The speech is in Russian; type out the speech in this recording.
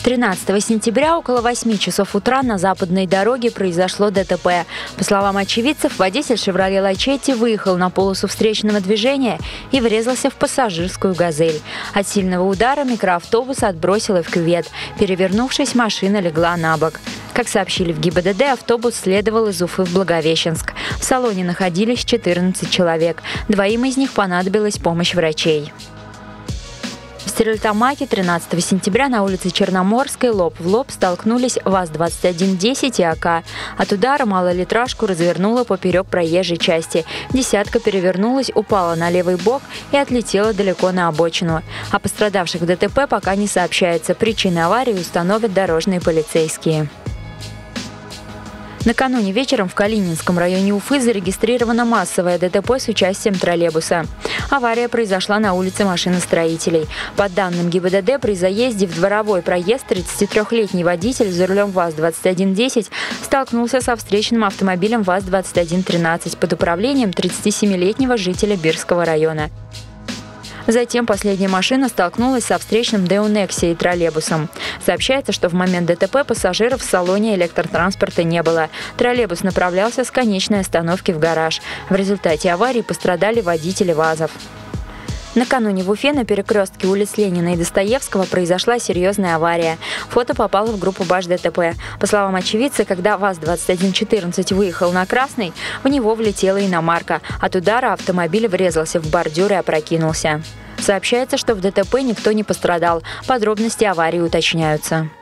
13 сентября около 8 часов утра на западной дороге произошло ДТП. По словам очевидцев, водитель «Шевроле Лачетти» выехал на полосу встречного движения и врезался в пассажирскую «Газель». От сильного удара микроавтобус отбросило в кювет. Перевернувшись, машина легла на бок. Как сообщили в ГИБДД, автобус следовал из Уфы в Благовещенск. В салоне находились 14 человек. Двоим из них понадобилась помощь врачей. В Стерлитамаке 13 сентября на улице Черноморской лоб в лоб столкнулись ВАЗ-2110 и АК. От удара малолитражку развернуло поперек проезжей части. Десятка перевернулась, упала на левый бок и отлетела далеко на обочину. О пострадавших в ДТП пока не сообщается. Причины аварии установят дорожные полицейские. Накануне вечером в Калининском районе Уфы зарегистрировано массовое ДТП с участием троллейбуса. Авария произошла на улице машиностроителей. По данным ГИБДД, при заезде в дворовой проезд 33-летний водитель за рулем ВАЗ-2110 столкнулся со встречным автомобилем ВАЗ-2113 под управлением 37-летнего жителя Бирского района. Затем последняя машина столкнулась со встречным Дэо Некси и троллейбусом. Сообщается, что в момент ДТП пассажиров в салоне электротранспорта не было. Троллейбус направлялся с конечной остановки в гараж. В результате аварии пострадали водители ВАЗов. Накануне в Уфе на перекрестке улиц Ленина и Достоевского произошла серьезная авария. Фото попало в группу БАЖ-ДТП. По словам очевидца, когда ВАЗ-2114 выехал на красный, в него влетела иномарка. От удара автомобиль врезался в бордюр и опрокинулся. Сообщается, что в ДТП никто не пострадал. Подробности аварии уточняются.